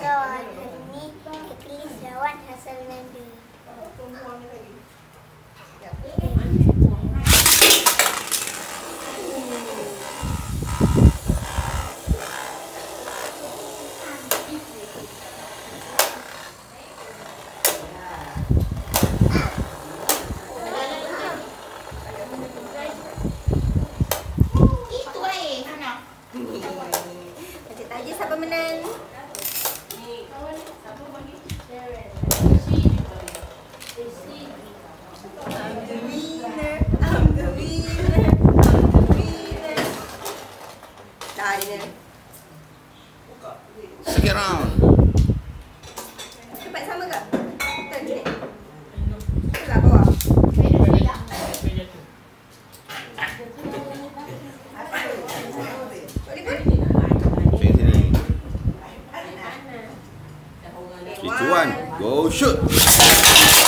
kawan. Hari ni Ikhlis lawan Hasan Nanda. Macam taja siapa menang? Dah dia. Second round. Cepat sama ke? Tak je. Itulah bawah. Sini. 3, 2, 1, go shoot.